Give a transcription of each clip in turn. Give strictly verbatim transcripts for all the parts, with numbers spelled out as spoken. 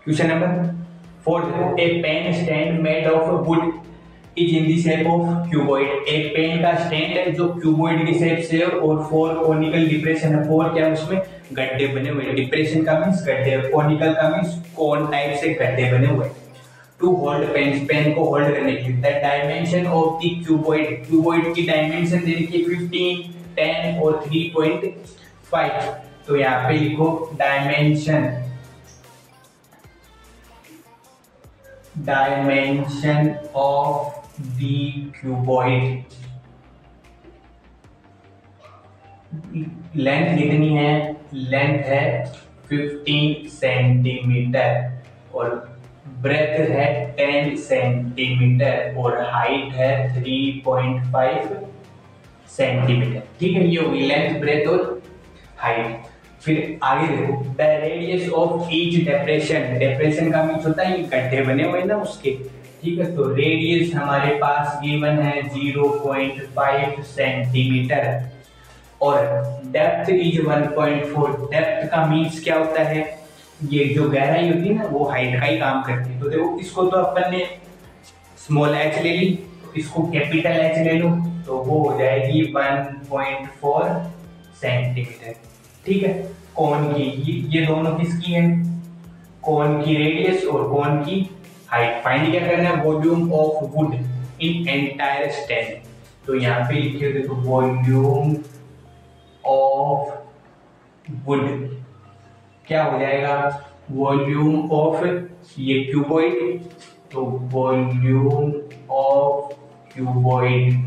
Question number four, a pen stand made of wood is in the shape of cuboid. एक pen का stand है जो cuboid की shape से और फोर कोनिकल डिप्रेशन है। फोर क्या है, उसमें गड्ढे बने हुए। डिप्रेशन का मींस गड्ढे, कोनिकल का मींस कोन टाइप से गड्ढे बने हुए। टू होल्ड पेन, पेन को होल्ड करने के लिए। The dimension of the cuboid, cuboid की डायमेंशन दे रखी है फिफ्टीन, टेन और थ्री पॉइंट फाइव। तो यहाँ पे लिखो dimension, dimension of the cuboid. Length कितनी है, लेंथ है फिफ्टीन सेंटीमीटर और ब्रेथ है टेन सेंटीमीटर और हाइट है थ्री पॉइंट फाइव सेंटीमीटर। ठीक है, ये होगी लेंथ, ब्रेथ और हाइट। फिर आगे देखो, the radius of each depression, depression का मीन्स होता है ये गड्ढे बने हुए ना उसके। ठीक है, तो रेडियस हमारे पास गिवन है ज़ीरो पॉइंट फाइव सेंटीमीटर और depth is one point four. Depth का मीन्स क्या होता है, ये जो गहराई होती है ना वो हाइट का ही काम करती है। तो देखो इसको तो अपन ने स्मॉल एच ले ली, तो इसको कैपिटल एच ले लो तो वो हो जाएगी वन पॉइंट फोर सेंटीमीटर। ठीक है, कोन की ये, ये दोनों किसकी है, कोन की रेडियस और कोन की हाइट। फाइंड क्या करना है, volume of wood in entire stand. तो यहाँ पे लिखे देखो वॉल्यूम ऑफ वुड क्या हो जाएगा, वॉल्यूम ऑफ ये क्यूबॉइड, तो वॉल्यूम ऑफ क्यूबॉइड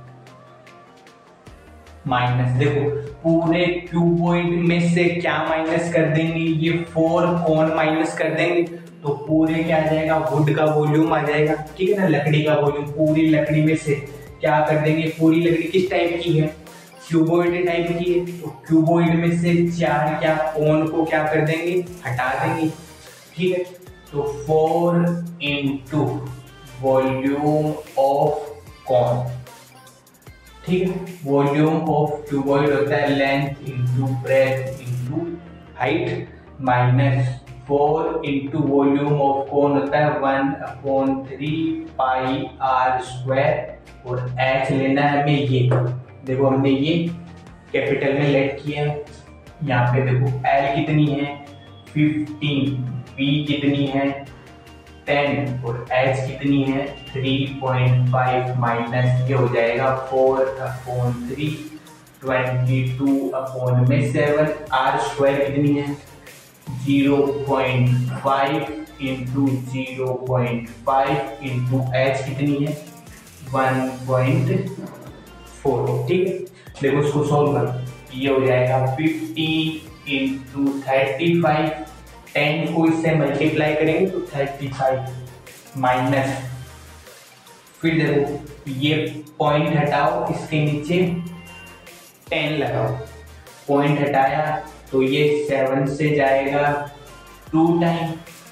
माइनस, देखो पूरे क्यूबॉइड में से क्या माइनस कर देंगे, ये फोर कोन माइनस कर देंगे तो पूरे क्या आ जाएगा, वुड का वॉल्यूम आ जाएगा। ठीक है ना, लकड़ी का वॉल्यूम, पूरी लकड़ी में से क्या कर देंगे, पूरी लकड़ी किस टाइप की है, क्यूबॉइड टाइप की है, तो क्यूबॉइड में से चार क्या कोन को क्या कर देंगे, हटा देंगे। ठीक है, तो four into volume of cone. ठीक है, वॉल्यूम ऑफ क्यूबॉइड होता है length into breadth into height minus four into volume of cone होता है one upon three pi r square और एच लेना है हमें। ये देखो हमने ये कैपिटल में लेट किया है। यहाँ पे देखो एल कितनी है फिफ्टीन, बी कितनी है टेन और एच कितनी है थ्री पॉइंट फाइव माइनस ये हो जाएगा four upon three, twenty two upon में सेवन, आर स्क्वायर कितनी है zero point five into zero point five into h कितनी है वन पॉइंट फोर। ठीक है, देखो इसको सॉल्व करो, ये हो जाएगा fifteen into thirty five, ten को इससे मल्टीप्लाई करेंगे तो थर्टी फाइव माइनस, फिर देखो ये पॉइंट हटाओ, इसके नीचे टेन लगाओ, पॉइंट हटाया तो ये सेवन से जाएगा टू टाइम,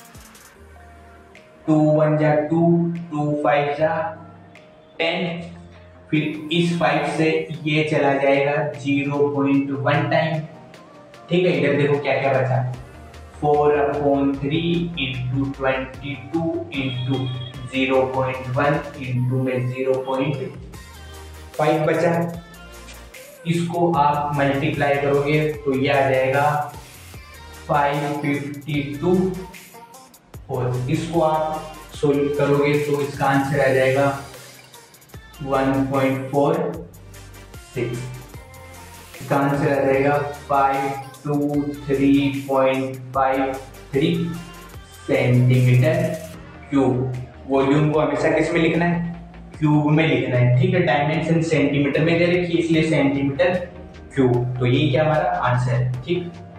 टू वन जा टू, टू फाइव जा टेन, फिर इस फाइव से ये चला जाएगा ज़ीरो पॉइंट वन टाइम। ठीक है, इधर देखो क्या क्या बचा, four upon three into twenty two into zero point one into में ज़ीरो पॉइंट फाइव बचा। इसको आप मल्टीप्लाई करोगे तो ये आ जाएगा फाइव फिफ्टी टू और इसको आप सोल्व करोगे तो इसका आंसर आ जाएगा वन पॉइंट फोर सिक्स। इसका आंसर आ जाएगा five two three point five three centimetre cube. Volume को हमेशा किस में लिखना है, क्यूब में लिखना है। ठीक है, डायमेंशन सेंटीमीटर में दे रखी है इसलिए सेंटीमीटर क्यूब। तो ये क्या हमारा आंसर है। ठीक।